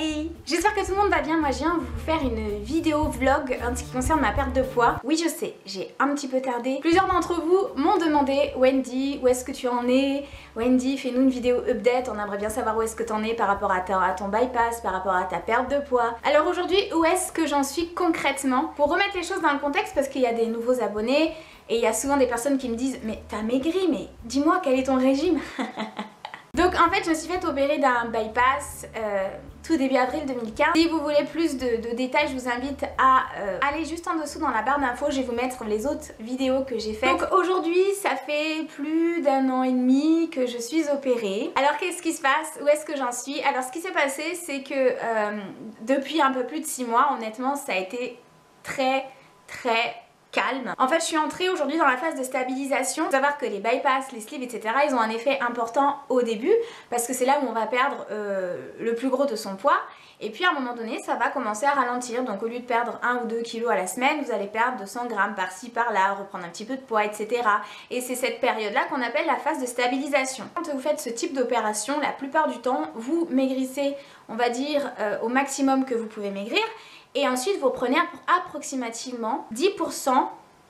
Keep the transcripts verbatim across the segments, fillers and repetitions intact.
Hey! J'espère que tout le monde va bien, moi je viens vous faire une vidéo vlog en ce qui concerne ma perte de poids. Oui je sais, j'ai un petit peu tardé. Plusieurs d'entre vous m'ont demandé Wendy, où est-ce que tu en es? Wendy, fais-nous une vidéo update, on aimerait bien savoir où est-ce que tu en es par rapport à, ta, à ton bypass, par rapport à ta perte de poids. Alors aujourd'hui, où est-ce que j'en suis concrètement? Pour remettre les choses dans le contexte, parce qu'il y a des nouveaux abonnés et il y a souvent des personnes qui me disent mais t'as maigri, mais dis-moi quel est ton régime? Donc en fait je me suis fait opérer d'un bypass euh, tout début avril deux mille quinze. Si vous voulez plus de, de détails, je vous invite à euh, aller juste en dessous dans la barre d'infos, je vais vous mettre les autres vidéos que j'ai faites. Donc aujourd'hui ça fait plus d'un an et demi que je suis opérée. Alors qu'est-ce qui se passe? Où est-ce que j'en suis? Alors ce qui s'est passé c'est que euh, depuis un peu plus de six mois, honnêtement ça a été très très calme. En fait je suis entrée aujourd'hui dans la phase de stabilisation. Il faut savoir que les bypass, les sleeves, et cetera ils ont un effet important au début parce que c'est là où on va perdre euh, le plus gros de son poids et puis à un moment donné ça va commencer à ralentir. Donc au lieu de perdre un ou deux kilos à la semaine, vous allez perdre deux cents grammes par-ci par-là, reprendre un petit peu de poids, et cetera. Et c'est cette période là qu'on appelle la phase de stabilisation. Quand vous faites ce type d'opération, la plupart du temps vous maigrissez, on va dire euh, au maximum que vous pouvez maigrir. Et ensuite vous prenez approximativement dix pour cent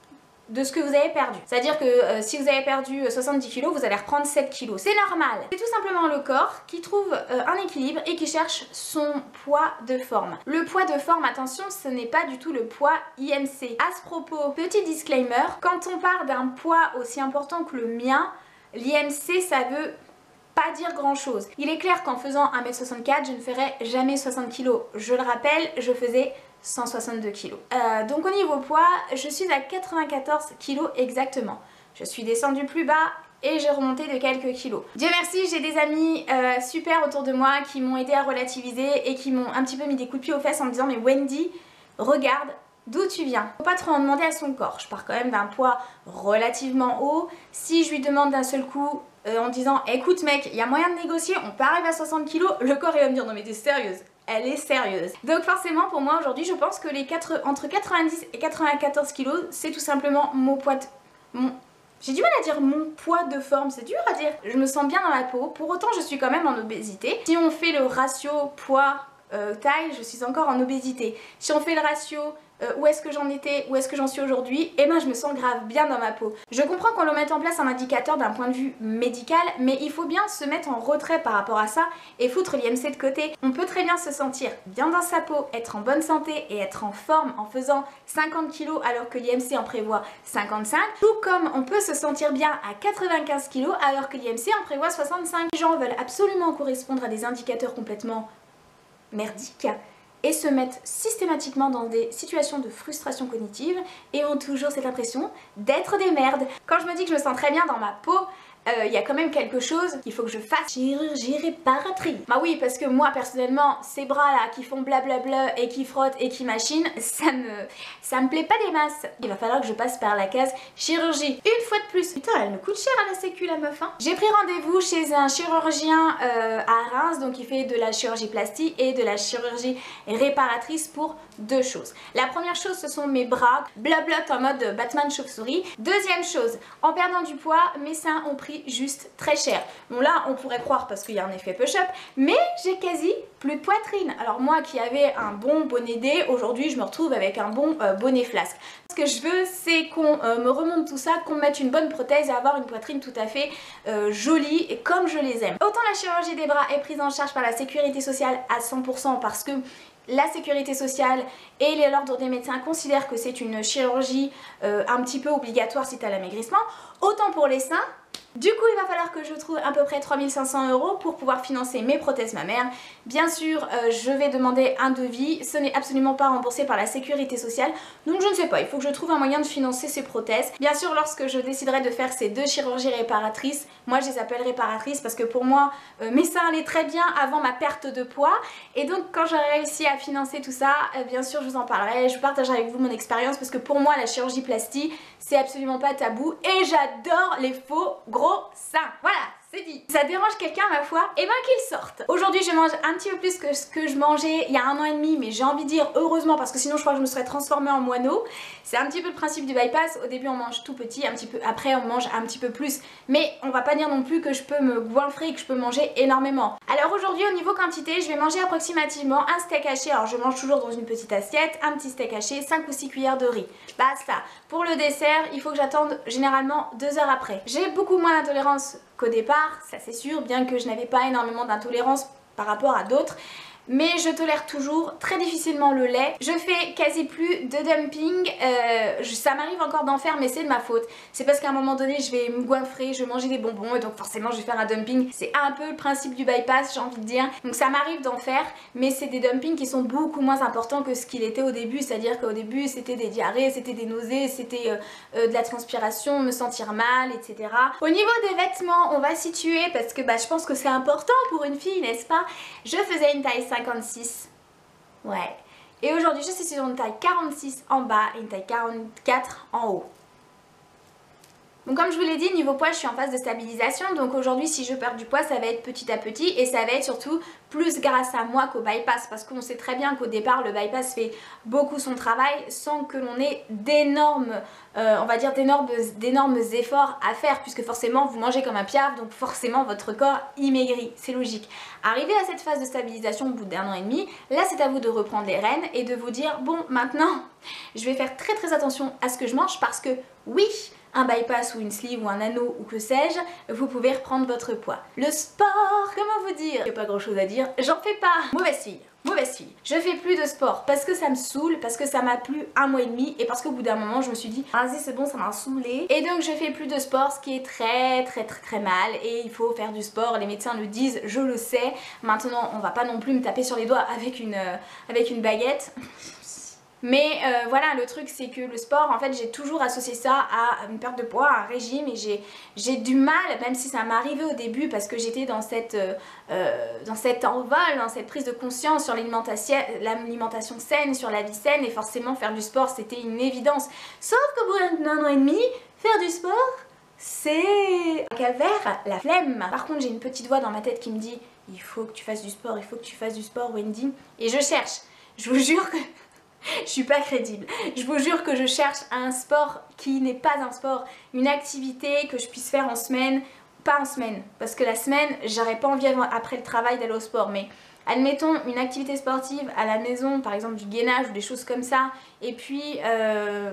de ce que vous avez perdu. C'est-à-dire que euh, si vous avez perdu soixante-dix kilos, vous allez reprendre sept kilos. C'est normal. C'est tout simplement le corps qui trouve euh, un équilibre et qui cherche son poids de forme. Le poids de forme, attention, ce n'est pas du tout le poids I M C. À ce propos, petit disclaimer, quand on part d'un poids aussi important que le mien, l'I M C ça veut pas dire grand chose. Il est clair qu'en faisant un mètre soixante-quatre, je ne ferai jamais soixante kilos. Je le rappelle, je faisais cent soixante-deux kilos. Euh, donc au niveau poids, je suis à quatre-vingt-quatorze kilos exactement. Je suis descendue plus bas et j'ai remonté de quelques kilos. Dieu merci, j'ai des amis euh, super autour de moi qui m'ont aidé à relativiser et qui m'ont un petit peu mis des coups de pied aux fesses en me disant mais Wendy, regarde d'où tu viens. Faut pas trop en demander à son corps. Je pars quand même d'un poids relativement haut. Si je lui demande d'un seul coup euh, en disant écoute mec, il y a moyen de négocier, on peut arriver à soixante kilos, le corps il va me dire non mais t'es sérieuse. Elle est sérieuse. Donc forcément pour moi aujourd'hui je pense que les quatre, entre quatre-vingt-dix et quatre-vingt-quatorze kilos c'est tout simplement mon poids de... Mon... J'ai du mal à dire mon poids de forme, c'est dur à dire. Je me sens bien dans la peau, pour autant je suis quand même en obésité. Si on fait le ratio poids euh, taille, je suis encore en obésité. Si on fait le ratio Euh, où est-ce que j'en étais, où est-ce que j'en suis aujourd'hui, et ben je me sens grave bien dans ma peau. Je comprends qu'on mette en place un indicateur d'un point de vue médical, mais il faut bien se mettre en retrait par rapport à ça et foutre l'I M C de côté. On peut très bien se sentir bien dans sa peau, être en bonne santé et être en forme en faisant cinquante kilos alors que l'I M C en prévoit cinquante-cinq, tout comme on peut se sentir bien à quatre-vingt-quinze kilos alors que l'I M C en prévoit soixante-cinq. Les gens veulent absolument correspondre à des indicateurs complètement merdiques et se mettent systématiquement dans des situations de frustration cognitive et ont toujours cette impression d'être des merdes. Quand je me dis que je me sens très bien dans ma peau, il euh, y a quand même quelque chose qu'il faut que je fasse. Chirurgie réparatrice. Bah oui, parce que moi personnellement, ces bras là qui font blablabla et qui frottent et qui machinent, ça me ça me plaît pas des masses. Il va falloir que je passe par la case chirurgie. Une fois de plus. Putain, elle me coûte cher à la sécu la meuf hein. J'ai pris rendez-vous chez un chirurgien euh, à Reims, donc il fait de la chirurgie plastique et de la chirurgie réparatrice pour deux choses. La première chose, ce sont mes bras, blabla en mode Batman chauve-souris. Deuxième chose, en perdant du poids, mes seins ont pris juste très cher. Bon là on pourrait croire parce qu'il y a un effet push-up, mais j'ai quasi plus de poitrine. Alors moi qui avais un bon bonnet D, aujourd'hui je me retrouve avec un bon euh, bonnet flasque. Ce que je veux c'est qu'on euh, me remonte tout ça, qu'on me mette une bonne prothèse et avoir une poitrine tout à fait euh, jolie et comme je les aime. Autant la chirurgie des bras est prise en charge par la sécurité sociale à cent pour cent parce que la sécurité sociale et l'ordre des médecins considèrent que c'est une chirurgie euh, un petit peu obligatoire si tu as l'amaigrissement, autant pour les seins. Du coup il va falloir que je trouve à peu près trois mille cinq cents euros pour pouvoir financer mes prothèses mammaires. Bien sûr euh, je vais demander un devis, ce n'est absolument pas remboursé par la sécurité sociale, donc je ne sais pas, il faut que je trouve un moyen de financer ces prothèses. Bien sûr lorsque je déciderai de faire ces deux chirurgies réparatrices, moi je les appelle réparatrices parce que pour moi euh, mes seins allaient très bien avant ma perte de poids et donc quand j'aurai réussi à financer tout ça, euh, bien sûr je vous en parlerai, je partagerai avec vous mon expérience parce que pour moi la chirurgie plastique c'est absolument pas tabou et j'adore les faux gros seins. Voilà, c'est dit. Si ça dérange quelqu'un ma foi, et ben qu'il sorte. Aujourd'hui je mange un petit peu plus que ce que je mangeais il y a un an et demi, mais j'ai envie de dire heureusement parce que sinon je crois que je me serais transformée en moineau. C'est un petit peu le principe du bypass, au début on mange tout petit, un petit peu après on mange un petit peu plus, mais on va pas dire non plus que je peux me goinfrer, que je peux manger énormément. Alors aujourd'hui au niveau quantité, je vais manger approximativement un steak haché, alors je mange toujours dans une petite assiette, un petit steak haché, cinq ou six cuillères de riz. Basta. Pour le dessert, il faut que j'attende généralement deux heures après. J'ai beaucoup moins d'intolérance qu'au départ, ça c'est sûr, bien que je n'avais pas énormément d'intolérance par rapport à d'autres. Mais je tolère toujours très difficilement le lait. Je fais quasi plus de dumping, euh, je, ça m'arrive encore d'en faire mais c'est de ma faute. C'est parce qu'à un moment donné je vais me goinfrer, je vais manger des bonbons et donc forcément je vais faire un dumping. C'est un peu le principe du bypass j'ai envie de dire. Donc ça m'arrive d'en faire mais c'est des dumpings qui sont beaucoup moins importants que ce qu'il était au début. C'est-à-dire qu'au début c'était des diarrhées, c'était des nausées, c'était euh, euh, de la transpiration, me sentir mal, et cetera. Au niveau des vêtements on va situer parce que bah, je pense que c'est important pour une fille n'est-ce pas. Je faisais une taille cinquante-six, ouais, et aujourd'hui je suis sur une taille quarante-six en bas et une taille quarante-quatre en haut. Donc comme je vous l'ai dit, niveau poids je suis en phase de stabilisation, donc aujourd'hui si je perds du poids ça va être petit à petit et ça va être surtout plus grâce à moi qu'au bypass, parce qu'on sait très bien qu'au départ le bypass fait beaucoup son travail sans que l'on ait d'énormes, euh, on va dire d'énormes d'énormes efforts à faire, puisque forcément vous mangez comme un piaf, donc forcément votre corps y maigrit, c'est logique. Arrivé à cette phase de stabilisation au bout d'un an et demi, là c'est à vous de reprendre les rênes et de vous dire bon maintenant je vais faire très très attention à ce que je mange parce que oui, un bypass ou une sleeve ou un anneau ou que sais-je, vous pouvez reprendre votre poids. Le sport, comment vous dire? Il n'y a pas grand chose à dire, j'en fais pas. Mauvaise fille, mauvaise fille. Je fais plus de sport parce que ça me saoule, parce que ça m'a plu un mois et demi et parce qu'au bout d'un moment je me suis dit vas-y c'est bon ça m'a saoulé. Et donc je fais plus de sport, ce qui est très très très très mal et il faut faire du sport, les médecins le disent, je le sais. Maintenant on va pas non plus me taper sur les doigts avec une, euh, avec une baguette. Mais euh, voilà, le truc c'est que le sport, en fait j'ai toujours associé ça à une perte de poids, à un régime, et j'ai du mal, même si ça m'est arrivé au début parce que j'étais dans cette euh, euh, dans cet envol, dans cette prise de conscience sur l'alimentation saine, sur la vie saine, et forcément faire du sport c'était une évidence. Sauf qu'au bout d'un an et demi, faire du sport c'est un calvaire, la flemme. Par contre j'ai une petite voix dans ma tête qui me dit il faut que tu fasses du sport, il faut que tu fasses du sport Wendy, et je cherche, je vous jure que je suis pas crédible. Je vous jure que je cherche un sport qui n'est pas un sport, une activité que je puisse faire en semaine, pas en semaine, parce que la semaine, j'aurais pas envie après le travail d'aller au sport, mais admettons une activité sportive à la maison, par exemple du gainage ou des choses comme ça, et puis euh,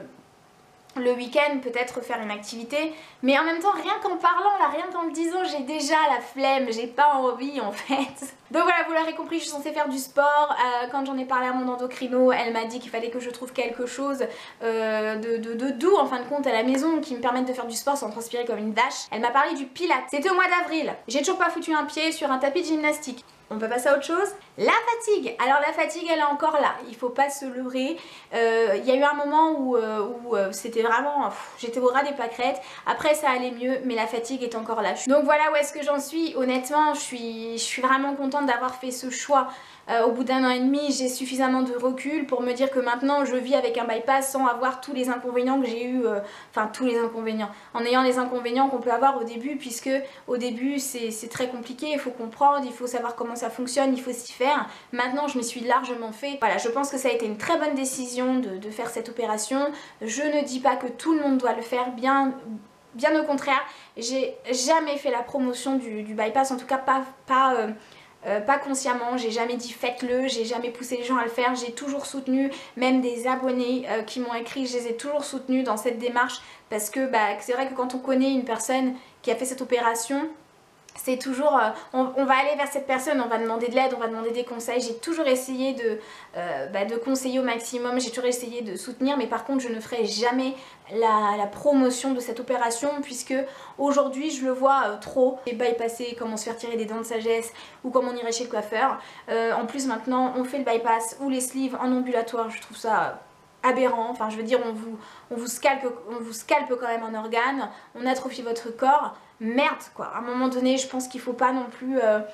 le week-end peut-être faire une activité, mais en même temps rien qu'en parlant là, rien qu'en le disant j'ai déjà la flemme, j'ai pas envie en fait. Donc voilà, vous l'aurez compris, je suis censée faire du sport. Euh, quand j'en ai parlé à mon endocrino, elle m'a dit qu'il fallait que je trouve quelque chose euh, de, de, de doux en fin de compte à la maison qui me permette de faire du sport sans transpirer comme une vache. Elle m'a parlé du pilates, c'était au mois d'avril. J'ai toujours pas foutu un pied sur un tapis de gymnastique. On peut passer à autre chose. La fatigue, alors la fatigue elle est encore là, il faut pas se leurrer. Euh, il y a eu un moment où, euh, où euh, c'était vraiment, j'étais au ras des pâquerettes. Après ça allait mieux, mais la fatigue est encore là. Donc voilà où est-ce que j'en suis. Honnêtement je suis, je suis vraiment contente d'avoir fait ce choix. Euh, au bout d'un an et demi, j'ai suffisamment de recul pour me dire que maintenant je vis avec un bypass sans avoir tous les inconvénients que j'ai eu, euh, enfin tous les inconvénients, en ayant les inconvénients qu'on peut avoir au début, puisque au début c'est très compliqué, il faut comprendre, il faut savoir comment ça fonctionne, il faut s'y faire. Maintenant je m'y suis largement fait. Voilà, je pense que ça a été une très bonne décision de, de faire cette opération. Je ne dis pas que tout le monde doit le faire, bien... Bien au contraire, j'ai jamais fait la promotion du, du bypass, en tout cas pas, pas, euh, euh, pas consciemment, j'ai jamais dit faites-le, j'ai jamais poussé les gens à le faire, j'ai toujours soutenu, même des abonnés euh, qui m'ont écrit, je les ai toujours soutenus dans cette démarche, parce que bah, c'est vrai que quand on connaît une personne qui a fait cette opération, c'est toujours, euh, on, on va aller vers cette personne, on va demander de l'aide, on va demander des conseils. J'ai toujours essayé de, euh, bah, de conseiller au maximum, j'ai toujours essayé de soutenir, mais par contre je ne ferai jamais la, la promotion de cette opération, puisque aujourd'hui je le vois euh, trop. Et bypasser, comment se faire tirer des dents de sagesse, ou comme on irait chez le coiffeur. Euh, en plus maintenant on fait le bypass ou les sleeves en ambulatoire, je trouve ça aberrant, enfin je veux dire on vous, on vous scalpe, on vous scalpe quand même un organe, on atrophie votre corps, merde quoi. À un moment donné je pense qu'il faut pas non plus, euh,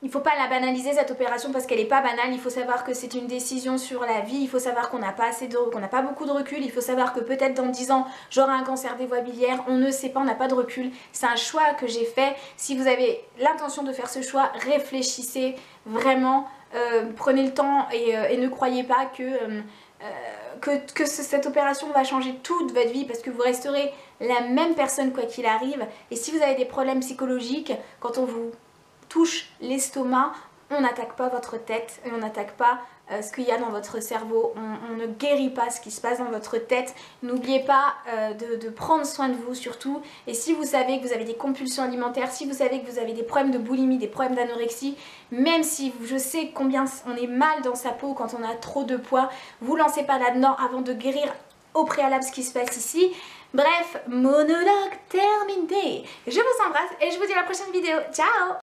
Il faut pas la banaliser cette opération parce qu'elle est pas banale, il faut savoir que c'est une décision sur la vie, il faut savoir qu'on n'a pas assez de, qu'on n'a pas beaucoup de recul, il faut savoir que peut-être dans dix ans j'aurai un cancer des voies biliaires, on ne sait pas, on n'a pas de recul, c'est un choix que j'ai fait. Si vous avez l'intention de faire ce choix, réfléchissez vraiment, euh, prenez le temps et, euh, et ne croyez pas que, euh, euh, que, que ce, cette opération va changer toute votre vie parce que vous resterez la même personne quoi qu'il arrive. Et si vous avez des problèmes psychologiques, quand on vous touche l'estomac, on n'attaque pas votre tête et on n'attaque pas euh, ce qu'il y a dans votre cerveau, on, on ne guérit pas ce qui se passe dans votre tête. N'oubliez pas euh, de, de prendre soin de vous surtout, et si vous savez que vous avez des compulsions alimentaires, si vous savez que vous avez des problèmes de boulimie, des problèmes d'anorexie, même si je sais combien on est mal dans sa peau quand on a trop de poids, vous lancez pas là-dedans avant de guérir au préalable ce qui se passe ici. Bref, monologue terminé. Je vous embrasse et je vous dis à la prochaine vidéo. Ciao!